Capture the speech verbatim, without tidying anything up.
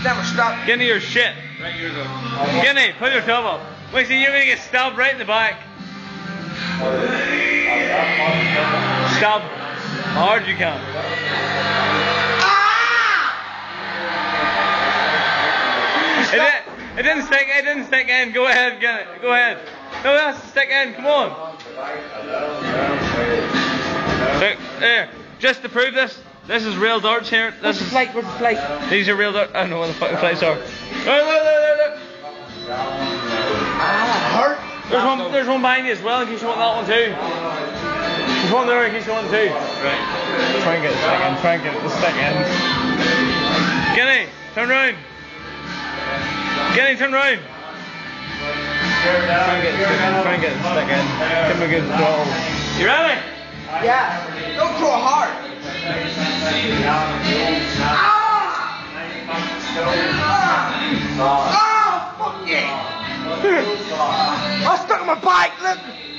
never stopped. Get into your shit. Right, you're the. Guinea, put your thumb up. Wait, see, you're gonna get stabbed right in the back. Stab as hard as you can. It, did, it didn't stick. It didn't stick in. Go ahead, Guinea. Go ahead. No, that's to stick in. Come on. Stick there. Just to prove this, this is real darts here. This Where's the is plate? Where's the plate? these are real darts. I don't know what the fucking plates are. Look, look, look, look, look. Ah, hurt. There's one. There's one behind you as well in case you want that one too. There's one there in case you want too. Right. Try and get the stick in. Try and get the stick in. Guinea, turn round. Guinea, turn round. Try and get the stick in. Try and get the stick in. Give him a good throttle. You ready? Yeah. Don't throw hard. Ah! Ah! Oh, fuck yeah! I stuck in my bike. Look.